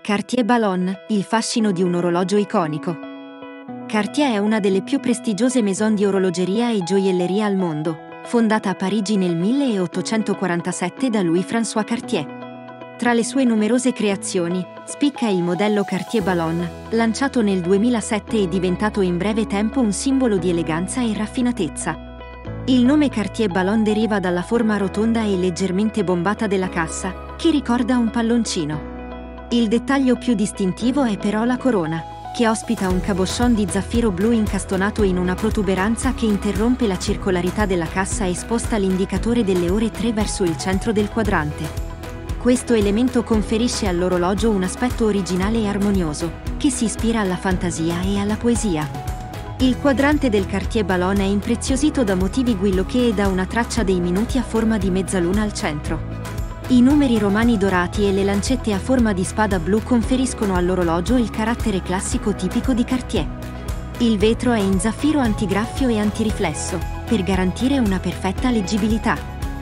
Cartier Ballon, il fascino di un orologio iconico. Cartier è una delle più prestigiose maison di orologeria e gioielleria al mondo, fondata a Parigi nel 1847 da Louis-François Cartier. Tra le sue numerose creazioni, spicca il modello Cartier Ballon, lanciato nel 2007 e diventato in breve tempo un simbolo di eleganza e raffinatezza. Il nome Cartier Ballon deriva dalla forma rotonda e leggermente bombata della cassa, che ricorda un palloncino. Il dettaglio più distintivo è però la corona, che ospita un cabochon di zaffiro blu incastonato in una protuberanza che interrompe la circolarità della cassa e sposta l'indicatore delle ore 3 verso il centro del quadrante. Questo elemento conferisce all'orologio un aspetto originale e armonioso, che si ispira alla fantasia e alla poesia. Il quadrante del Cartier Ballon è impreziosito da motivi guilloché e da una traccia dei minuti a forma di mezzaluna al centro. I numeri romani dorati e le lancette a forma di spada blu conferiscono all'orologio il carattere classico tipico di Cartier. Il vetro è in zaffiro antigraffio e antiriflesso, per garantire una perfetta leggibilità.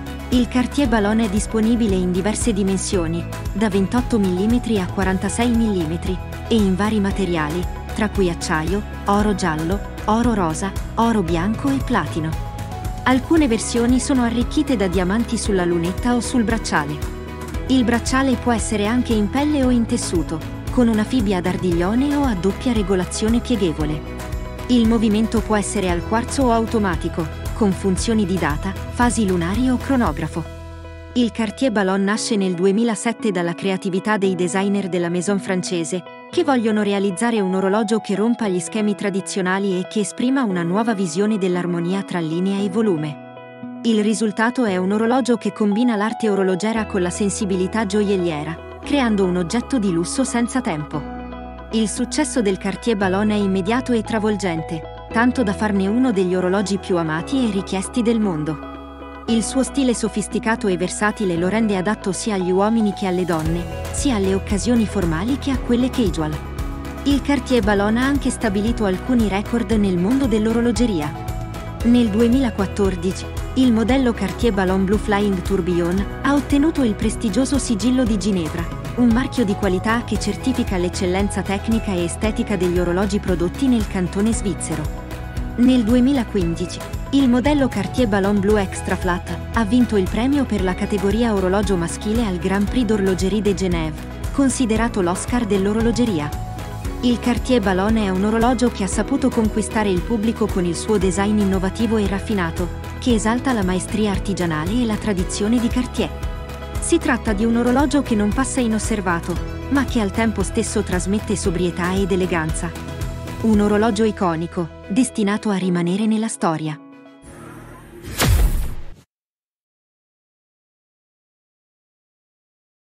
Il Cartier Ballon è disponibile in diverse dimensioni, da 28 mm a 46 mm, e in vari materiali, tra cui acciaio, oro giallo, oro rosa, oro bianco e platino. Alcune versioni sono arricchite da diamanti sulla lunetta o sul bracciale. Il bracciale può essere anche in pelle o in tessuto, con una fibbia ad ardiglione o a doppia regolazione pieghevole. Il movimento può essere al quarzo o automatico, con funzioni di data, fasi lunari o cronografo. Il Cartier Ballon nasce nel 2007 dalla creatività dei designer della maison francese, che vogliono realizzare un orologio che rompa gli schemi tradizionali e che esprima una nuova visione dell'armonia tra linea e volume. Il risultato è un orologio che combina l'arte orologera con la sensibilità gioielliera, creando un oggetto di lusso senza tempo. Il successo del Cartier Ballon è immediato e travolgente, tanto da farne uno degli orologi più amati e richiesti del mondo. Il suo stile sofisticato e versatile lo rende adatto sia agli uomini che alle donne, sia alle occasioni formali che a quelle casual. Il Cartier Ballon ha anche stabilito alcuni record nel mondo dell'orologeria. Nel 2014, il modello Cartier Ballon Blue Flying Tourbillon ha ottenuto il prestigioso sigillo di Ginevra, un marchio di qualità che certifica l'eccellenza tecnica e estetica degli orologi prodotti nel cantone svizzero. Nel 2015, il modello Cartier Ballon Blue Extra Flat ha vinto il premio per la categoria orologio maschile al Grand Prix d'Horlogerie de Genève, considerato l'Oscar dell'orologeria. Il Cartier Ballon è un orologio che ha saputo conquistare il pubblico con il suo design innovativo e raffinato, che esalta la maestria artigianale e la tradizione di Cartier. Si tratta di un orologio che non passa inosservato, ma che al tempo stesso trasmette sobrietà ed eleganza. Un orologio iconico, destinato a rimanere nella storia.